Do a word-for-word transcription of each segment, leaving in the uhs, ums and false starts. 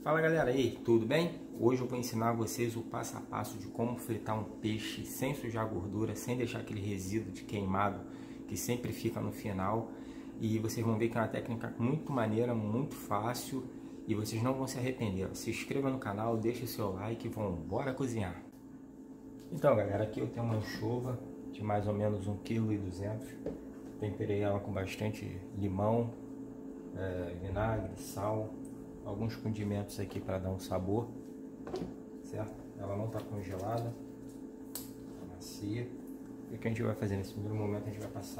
Fala galera, e aí, tudo bem? Hoje eu vou ensinar vocês o passo a passo de como fritar um peixe sem sujar gordura, sem deixar aquele resíduo de queimado que sempre fica no final. E vocês vão ver que é uma técnica muito maneira, muito fácil e vocês não vão se arrepender. Se inscreva no canal, deixe o seu like e vamos bora cozinhar. Então galera, aqui eu tenho uma anchova de mais ou menos um vírgula dois quilos. Temperei ela com bastante limão, é, vinagre, sal, alguns condimentos aqui para dar um sabor, certo? Ela não está congelada, tá macia. E o que a gente vai fazer nesse primeiro momento? A gente vai passar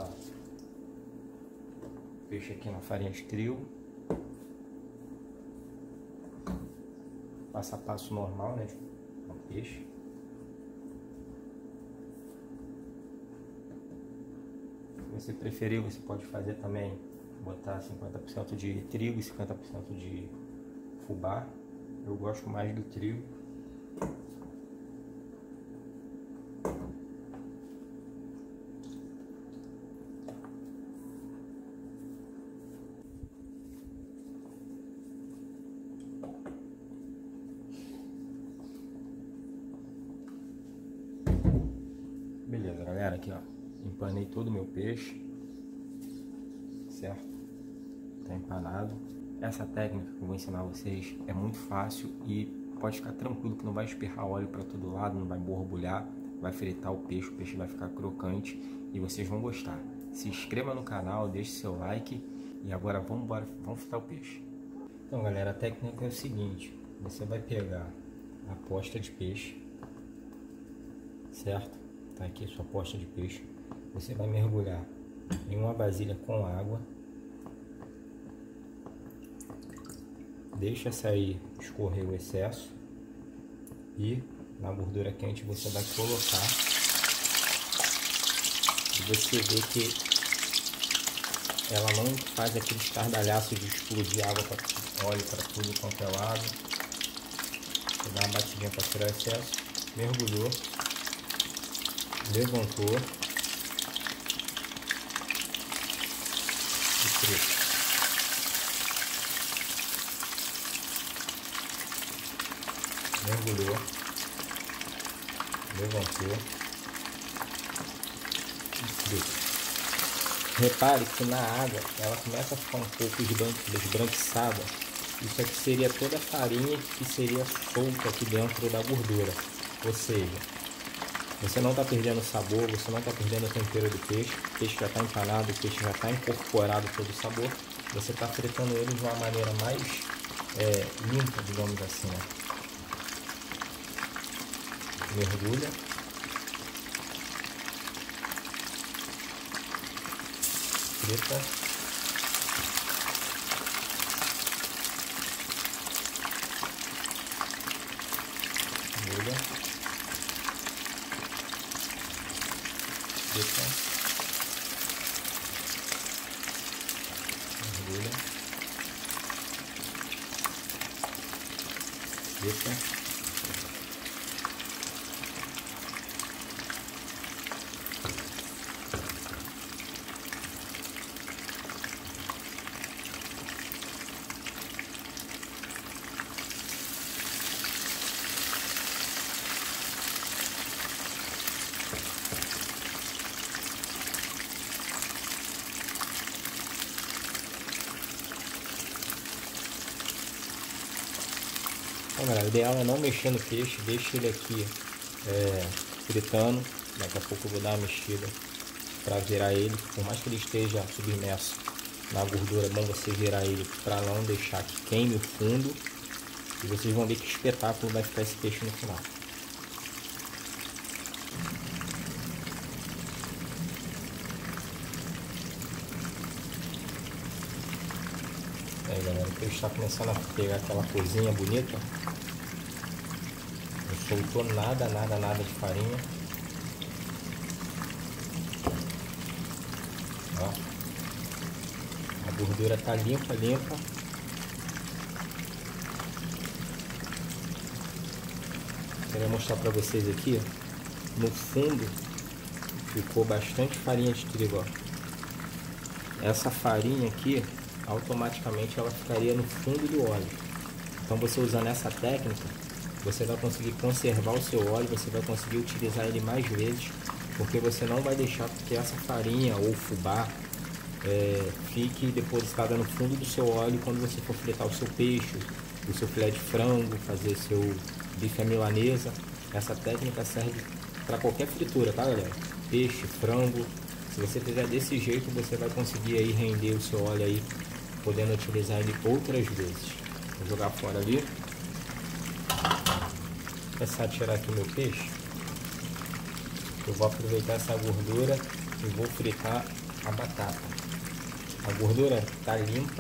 o peixe aqui na farinha de trigo, passo a passo normal, né, com o peixe. Se você preferir, você pode fazer também, botar cinquenta por cento de trigo e cinquenta por cento de fubá. Eu gosto mais do trigo. Beleza, galera, aqui ó, empanei todo o meu peixe, certo? Tá empanado. Essa técnica que eu vou ensinar vocês é muito fácil e pode ficar tranquilo que não vai espirrar óleo para todo lado, não vai borbulhar, vai fritar o peixe, o peixe vai ficar crocante e vocês vão gostar. Se inscreva no canal, deixe seu like e agora vamos embora, vamos fritar o peixe. Então galera, a técnica é o seguinte: você vai pegar a posta de peixe, certo? Tá aqui sua posta de peixe. Você vai mergulhar em uma vasilha com água, deixa sair, escorrer o excesso e na gordura quente você vai colocar e você vê que ela não faz aquele estardalhaço de explodir água para óleo para tudo quanto é lado. Você dá uma batidinha para tirar o excesso, mergulhou, levantou e frita. Mergulhou, levantou e frita. Repare que na água ela começa a ficar um pouco esbranquiçada. Isso aqui seria toda a farinha que seria solta aqui dentro da gordura. Ou seja, você não está perdendo o sabor, você não está perdendo o tempero do peixe. O peixe já está empanado, o peixe já está incorporado todo o sabor. Você está fritando ele de uma maneira mais é, limpa, digamos assim, né? Mergulha, frita, mergulha, frita, mergulha, frita. Então, galera, o ideal é não mexer no peixe, deixe ele aqui é, fritando. Daqui a pouco eu vou dar uma mexida para virar ele. Por mais que ele esteja submerso na gordura, é bom você virar ele para não deixar que queime o fundo. E vocês vão ver que espetáculo vai ficar esse peixe no final. Aí galera, o peixe está começando a pegar aquela coisinha bonita. Não soltou nada, nada, nada de farinha. Ó. A gordura está limpa, limpa. Quero mostrar para vocês aqui. No fundo ficou bastante farinha de trigo, ó. Essa farinha aqui automaticamente ela ficaria no fundo do óleo. Então você usando essa técnica, você vai conseguir conservar o seu óleo, você vai conseguir utilizar ele mais vezes, porque você não vai deixar que essa farinha ou fubá é, fique depositada no fundo do seu óleo quando você for fritar o seu peixe, o seu filé de frango, fazer seu bife à milanesa. Essa técnica serve para qualquer fritura, tá, galera? Peixe, frango. Se você fizer desse jeito, você vai conseguir aí render o seu óleo aí, podendo utilizar ele outras vezes. Vou jogar fora ali. Vou começar a tirar aqui meu peixe. Eu vou aproveitar essa gordura e vou fritar a batata. A gordura tá limpa.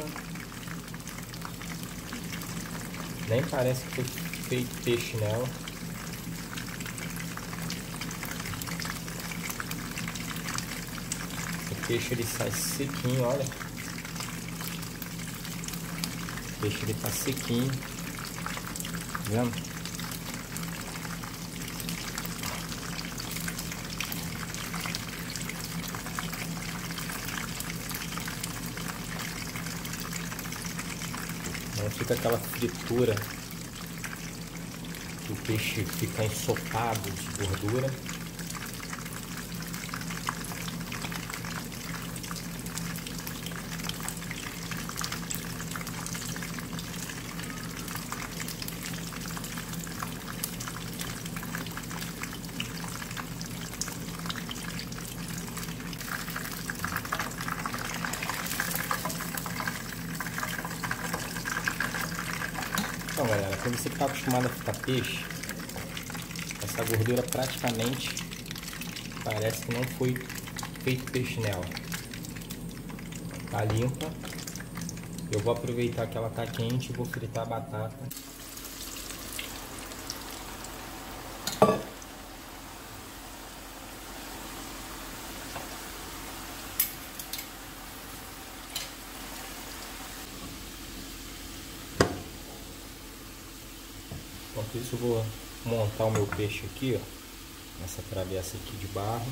Nem parece que foi feito peixe nela. O peixe ele sai sequinho, olha. O peixe ele tá sequinho. Tá vendo? Não fica aquela fritura que o peixe fica ensopado de gordura. Então, galera, quando você está acostumado a fritar peixe, essa gordura praticamente parece que não foi feito peixe nela. Tá limpa. Eu vou aproveitar que ela tá quente e vou fritar a batata. Enquanto isso, eu vou montar o meu peixe aqui, ó, nessa travessa aqui de barro.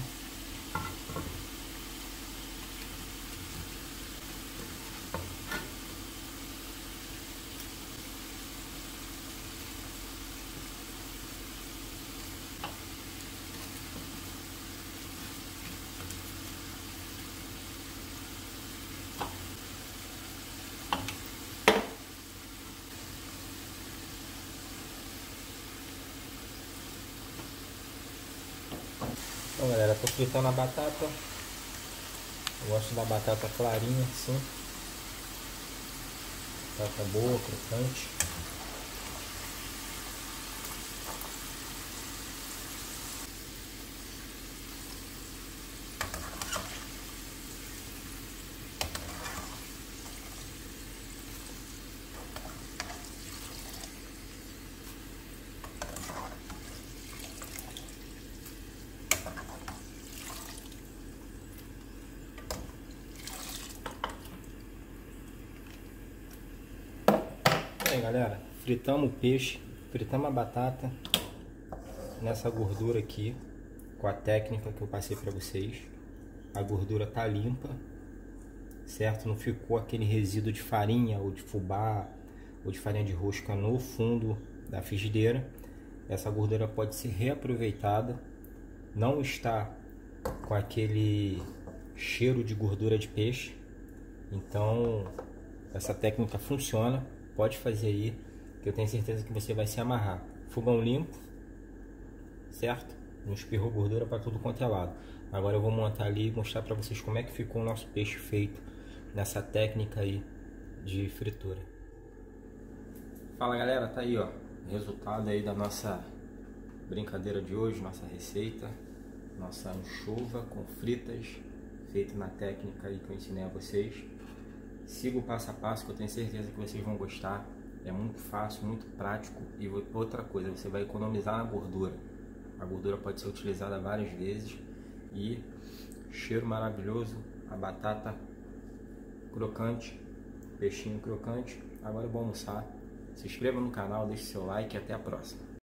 Então, galera, tô fritando a batata. Eu gosto da batata clarinha assim. Batata boa, crocante. Aí, galera, fritamos o peixe, fritamos a batata nessa gordura aqui, com a técnica que eu passei para vocês. A gordura tá limpa, certo? Não ficou aquele resíduo de farinha ou de fubá ou de farinha de rosca no fundo da frigideira. Essa gordura pode ser reaproveitada, não está com aquele cheiro de gordura de peixe. Então essa técnica funciona. Pode fazer aí, que eu tenho certeza que você vai se amarrar. Fogão limpo, certo? Não espirrou gordura para tudo quanto é lado. Agora eu vou montar ali e mostrar para vocês como é que ficou o nosso peixe feito nessa técnica aí de fritura. Fala, galera, tá aí, ó, resultado aí da nossa brincadeira de hoje, nossa receita, nossa anchova com fritas, feito na técnica aí que eu ensinei a vocês. Siga o passo a passo que eu tenho certeza que vocês vão gostar. É muito fácil, muito prático. E outra coisa, você vai economizar na gordura. A gordura pode ser utilizada várias vezes. E cheiro maravilhoso, a batata crocante, peixinho crocante. Agora eu vou almoçar. Se inscreva no canal, deixe seu like e até a próxima.